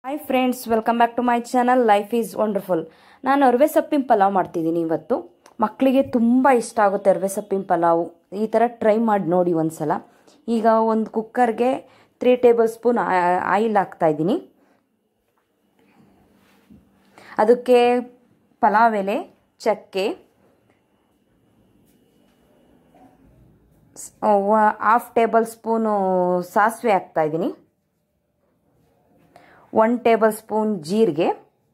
Hi friends, welcome back to my channel life is wonderful. ನಾನು ಅರವೆ ಸೊಪ್ಪಿನ ಪಲಾವ್ ಮಾಡ್ತಿದ್ದೀನಿ ಇವತ್ತು. ಮಕ್ಕಳಿಗೆ ತುಂಬ ಇಷ್ಟ ಆಗುತ್ತೆ ಅರವೆ ಸೊಪ್ಪಿನ ಪಲಾವು. ಈ ಥರ ಟ್ರೈ ಮಾಡಿ ನೋಡಿ ಒಂದ್ಸಲ. ಈಗ ಒಂದು ಕುಕ್ಕರ್ಗೆ 3 ಟೇಬಲ್ ಸ್ಪೂನ್ ಆಯಿಲ್ ಹಾಕ್ತಾಯಿದ್ದೀನಿ. ಅದಕ್ಕೆ ಪಲಾವ್ ಎಲೆ, ಚಕ್ಕೆ, 1/2 ಟೇಬಲ್ ಸ್ಪೂನು ಸಾಸಿವೆ ಹಾಕ್ತಾಯಿದ್ದೀನಿ, 1 ಟೇಬಲ್ ಸ್ಪೂನ್ ಜೀರಿಗೆ,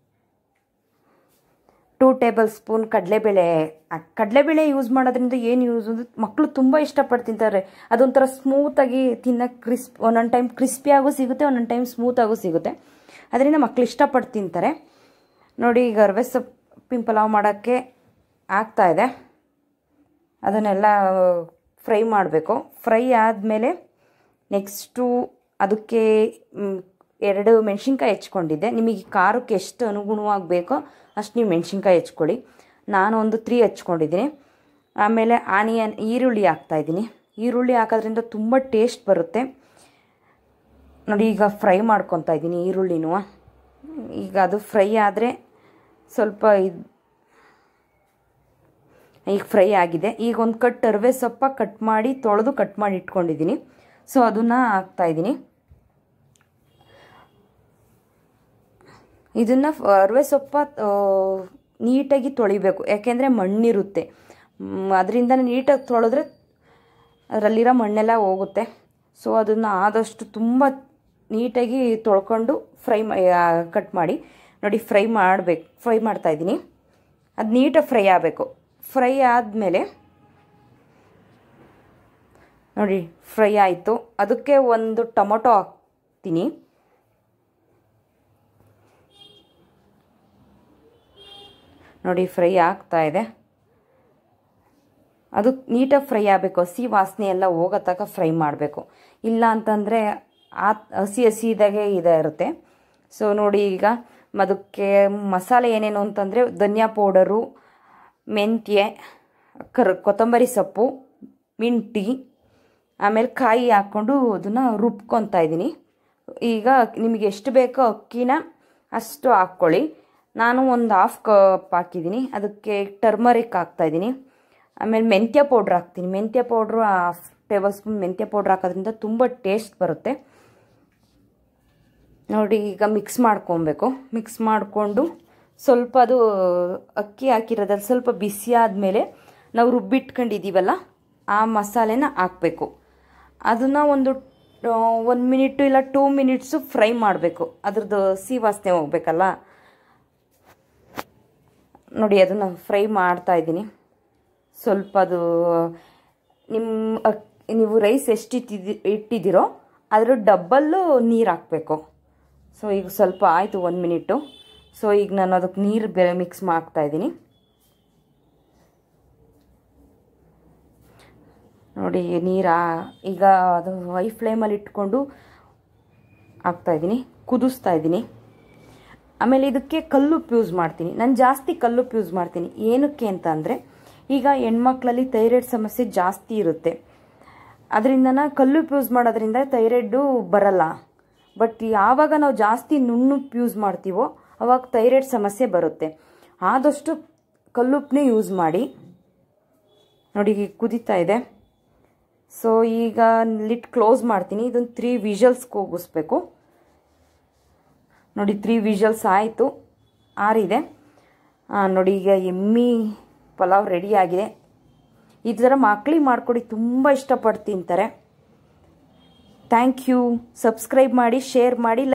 2 ಟೇಬಲ್ ಸ್ಪೂನ್ ಕಡಲೆಬೇಳೆ. ಕಡಲೆಬೇಳೆ ಯೂಸ್ ಮಾಡೋದ್ರಿಂದ ಏನು ಯೂಸ್ ಅಂದರೆ ಮಕ್ಕಳು ತುಂಬ ಇಷ್ಟಪಟ್ಟು ತಿಂತಾರೆ. ಅದೊಂಥರ ಸ್ಮೂತಾಗಿ ತಿನ್ನೋಕ್ಕೆ ಒಂದೊಂದು ಟೈಮ್ ಕ್ರಿಸ್ಪಿಯಾಗೂ ಸಿಗುತ್ತೆ, ಒಂದೊಂದು ಟೈಮ್ ಸ್ಮೂತಾಗೂ ಸಿಗುತ್ತೆ. ಅದರಿಂದ ಮಕ್ಕಳು ಇಷ್ಟಪಟ್ಟು ತಿಂತಾರೆ. ನೋಡಿ, ಈಗ ಅರವೆ ಸೊಪ್ಪಿನ ಪಲಾವ್ ಮಾಡೋಕ್ಕೆ ಆಗ್ತಾಯಿದೆ. ಅದನ್ನೆಲ್ಲ ಫ್ರೈ ಮಾಡಬೇಕು. ಫ್ರೈ ಆದಮೇಲೆ ನೆಕ್ಸ್ಟು ಅದಕ್ಕೆ 2 ಮೆಣಸಿನ್ಕಾಯಿ ಹೆಚ್ಕೊಂಡಿದ್ದೆ. ನಿಮಗೆ ಖಾರಕ್ಕೆ ಎಷ್ಟು ಅನುಗುಣವಾಗಿ ಬೇಕೋ ಅಷ್ಟು ನೀವು ಮೆಣಸಿನ್ಕಾಯಿ ಹೆಚ್ಕೊಳ್ಳಿ. ನಾನು ಒಂದು 3 ಹೆಚ್ಕೊಂಡಿದ್ದೀನಿ. ಆಮೇಲೆ ಈರುಳ್ಳಿ ಹಾಕ್ತಾಯಿದ್ದೀನಿ. ಈರುಳ್ಳಿ ಹಾಕೋದ್ರಿಂದ ತುಂಬ ಟೇಸ್ಟ್ ಬರುತ್ತೆ. ನೋಡಿ, ಈಗ ಫ್ರೈ ಮಾಡ್ಕೊತಾ ಇದ್ದೀನಿ ಈರುಳ್ಳಿನೂ. ಈಗ ಅದು ಫ್ರೈ ಆದರೆ ಸ್ವಲ್ಪ ಈಗ ಫ್ರೈ ಆಗಿದೆ. ಈಗ ಒಂದು ಕಟ್ ಅರವೆ ಸೊಪ್ಪ ಕಟ್ ಮಾಡಿ ತೊಳೆದು ಕಟ್ ಮಾಡಿ ಇಟ್ಕೊಂಡಿದ್ದೀನಿ. ಸೊ ಅದನ್ನು ಹಾಕ್ತಾಯಿದ್ದೀನಿ. ಇದನ್ನು ಅರವೆ ಸೊಪ್ಪ ನೀಟಾಗಿ ತೊಳಿಬೇಕು, ಯಾಕೆಂದರೆ ಮಣ್ಣಿರುತ್ತೆ. ಅದರಿಂದ ನೀಟಾಗಿ ತೊಳೆದ್ರೆ ಅದರಲ್ಲಿರೋ ಮಣ್ಣೆಲ್ಲ ಹೋಗುತ್ತೆ. ಸೊ ಅದನ್ನು ಆದಷ್ಟು ತುಂಬ ನೀಟಾಗಿ ತೊಳ್ಕೊಂಡು ಕಟ್ ಮಾಡಿ. ನೋಡಿ, ಫ್ರೈ ಮಾಡ್ತಾಯಿದ್ದೀನಿ. ಅದು ನೀಟಾಗಿ ಫ್ರೈ ಆಗಬೇಕು. ಫ್ರೈ ಆದಮೇಲೆ ನೋಡಿ, ಫ್ರೈ ಆಯಿತು. ಅದಕ್ಕೆ ಒಂದು ಟೊಮೊಟೊ ಹಾಕ್ತೀನಿ. ನೋಡಿ, ಫ್ರೈ ಆಗ್ತಾಯಿದೆ. ಅದು ನೀಟಾಗಿ ಫ್ರೈ ಆಗಬೇಕು. ಹಸಿ ವಾಸನೆ ಎಲ್ಲ ಹೋಗೋ ತನಕ ಫ್ರೈ ಮಾಡಬೇಕು. ಇಲ್ಲ ಅಂತಂದರೆ ಹಸಿದಾಗೆ ಇರುತ್ತೆ. ಸೊ ನೋಡಿ, ಈಗ ಅದಕ್ಕೆ ಮಸಾಲೆ ಏನೇನು ಅಂತಂದರೆ ಧನಿಯಾ ಪೌಡರು, ಮೆಂತ್ಯ, ಕೊತ್ತಂಬರಿ ಸೊಪ್ಪು, ಮಿಂಟಿ, ಆಮೇಲೆ ಕಾಯಿ ಹಾಕ್ಕೊಂಡು ಅದನ್ನು ರುಬ್ಕೊತಾ ಇದ್ದೀನಿ. ಈಗ ನಿಮಗೆ ಎಷ್ಟು ಬೇಕೋ ಅಕ್ಕಿನ ಅಷ್ಟು ಹಾಕ್ಕೊಳ್ಳಿ. ನಾನು ಒಂದು 1/2 ಕಪ್ ಹಾಕಿದ್ದೀನಿ. ಅದಕ್ಕೆ ಟರ್ಮರಿಕ್ ಹಾಕ್ತಾಯಿದ್ದೀನಿ. ಆಮೇಲೆ ಮೆಂತ್ಯ ಪೌಡ್ರ್ ಹಾಕ್ತೀನಿ. ಮೆಂತ್ಯ ಪೌಡ್ರು 1/2 ಟೇಬಲ್ ಸ್ಪೂನ್ ಮೆಂತ್ಯ ಪೌಡ್ರ್ ಹಾಕೋದ್ರಿಂದ ತುಂಬ ಟೇಸ್ಟ್ ಬರುತ್ತೆ. ನೋಡಿ, ಈಗ ಮಿಕ್ಸ್ ಮಾಡ್ಕೊಬೇಕು. ಮಿಕ್ಸ್ ಮಾಡಿಕೊಂಡು ಸ್ವಲ್ಪ ಅದು ಅಕ್ಕಿ ಹಾಕಿರೋದ್ರಲ್ಲಿ ಸ್ವಲ್ಪ ಬಿಸಿ ಆದಮೇಲೆ ನಾವು ರುಬ್ಬಿಟ್ಕೊಂಡಿದ್ದೀವಲ್ಲ ಆ ಮಸಾಲೆನ ಹಾಕಬೇಕು. ಅದನ್ನು ಒಂದು 1 ಮಿನಿಟು ಇಲ್ಲ 2 ಮಿನಿಟ್ಸು ಫ್ರೈ ಮಾಡಬೇಕು. ಅದ್ರದ್ದು ಹಸಿ ವಾಸನೆ ಹೋಗ್ಬೇಕಲ್ಲ. ನೋಡಿ, ಅದನ್ನು ಫ್ರೈ ಮಾಡ್ತಾಯಿದ್ದೀನಿ. ಸ್ವಲ್ಪ ಅದು ನೀವು ರೈಸ್ ಎಷ್ಟು ಇಟ್ಟಿದ್ದೀರೋ ಅದ್ರ ಡಬ್ಬಲ್ಲು ನೀರು ಹಾಕಬೇಕು. ಸೊ ಈಗ ಸ್ವಲ್ಪ ಆಯಿತು 1 ಮಿನಿಟು. ಸೊ ಈಗ ನಾನು ಅದಕ್ಕೆ ನೀರು ಮಿಕ್ಸ್ ಮಾಡ್ತಾಯಿದ್ದೀನಿ. ನೋಡಿ, ಈಗ ಅದು ಹೈ ಫ್ಲೇಮಲ್ಲಿ ಇಟ್ಕೊಂಡು ಹಾಕ್ತಾಯಿದ್ದೀನಿ, ಕುದಿಸ್ತಾ ಇದ್ದೀನಿ. ಆಮೇಲೆ ಇದಕ್ಕೆ ಕಲ್ಲುಪ್ಪು ಯೂಸ್ ಮಾಡ್ತೀನಿ. ನಾನು ಜಾಸ್ತಿ ಕಲ್ಲುಪ್ಪು ಯೂಸ್ ಮಾಡ್ತೀನಿ. ಏನಕ್ಕೆ ಅಂತ ಅಂದರೆ, ಈಗ ಹೆಣ್ಮಕ್ಳಲ್ಲಿ ಥೈರಾಯ್ಡ್ ಸಮಸ್ಯೆ ಜಾಸ್ತಿ ಇರುತ್ತೆ. ಅದರಿಂದ ಕಲ್ಲುಪ್ಪು ಯೂಸ್ ಮಾಡೋದ್ರಿಂದ ಥೈರಾಯ್ಡು ಬರಲ್ಲ. ಬಟ್ ಯಾವಾಗ ನಾವು ಜಾಸ್ತಿ ನುಣ್ಣುಪ್ಪು ಯೂಸ್ ಮಾಡ್ತೀವೋ ಅವಾಗ ಥೈರಾಯ್ಡ್ ಸಮಸ್ಯೆ ಬರುತ್ತೆ. ಆದಷ್ಟು ಕಲ್ಲುಪ್ಪನ್ನೇ ಯೂಸ್ ಮಾಡಿ. ನೋಡಿ, ಕುದೀತಾ ಇದೆ. ಸೊ ಈಗ ಲಿಡ್ ಕ್ಲೋಸ್ ಮಾಡ್ತೀನಿ. ಇದನ್ನು 3 ವಿಷಲ್ಸ್ ಕೂಗಿಸ್ಬೇಕು. ನೋಡಿ, 3 ವಿಷಲ್ಸ್ ಆಯಿತು, ಆರಿದೆ. ನೋಡಿ, ಈಗ ಎಮ್ಮಿ ಪಲಾವ್ ರೆಡಿ ಆಗಿದೆ. ಈ ಥರ ಮಕ್ಕಳಿಗೆ ಮಾಡಿಕೊಡಿ, ತುಂಬ ಇಷ್ಟಪಟ್ಟು ತಿಂತಾರೆ. Thank you. ಸಬ್ಸ್ಕ್ರೈಬ್ ಮಾಡಿ, ಶೇರ್ ಮಾಡಿ.